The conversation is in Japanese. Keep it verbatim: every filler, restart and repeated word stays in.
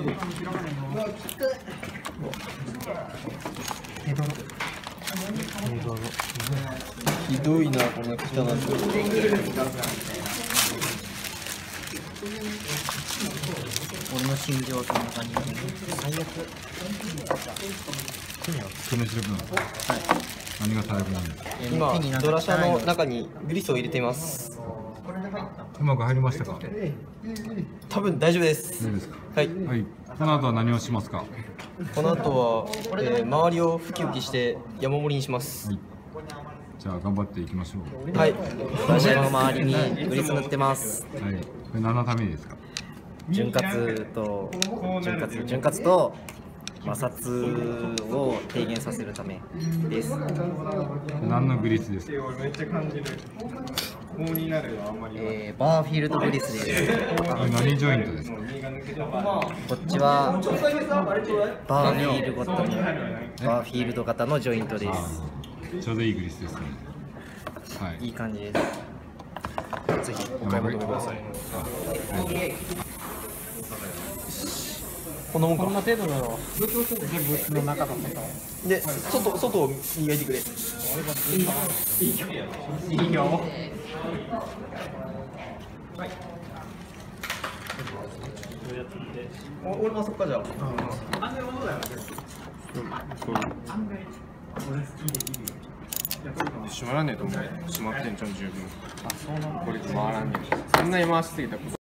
ひどいな、この汚さ。 俺の心情はそんな感じ。最悪。 止め調べなの。はい。何が最悪なんですか。 今ドラシャの中にグリスを入れています。 うまく入りましたか。 多分大丈夫です。 大丈夫ですか。 はい。 はい。この後は何をしますか。 この後は、えー、周りをふきふきして山盛りにします。はい。 じゃあ頑張っていきましょう。 はい。ドラシャの周りにグリス塗ってます。 はい。これ何のためにですか。 潤滑と潤滑潤滑と摩擦を低減させるためです。 何のグリスですか。 えー、バーフィールドグリスです。 何ジョイントですか。 こっちはバーフィールド型のバーフィールド型のジョイントです。 ちょうどいいグリスですね。はい。 いい感じです。ぜひお買い求めください。 こんなもんか。 こんな程度だろう。全部の中だったから。 で、外外を磨いてくれ。いいよ。いいよ。俺もあそこかじゃあ。 閉まらねえと思う。閉まってんじゃん十分。あ、そうなんだ。これ回らんねえ。そんなに回しすぎたら。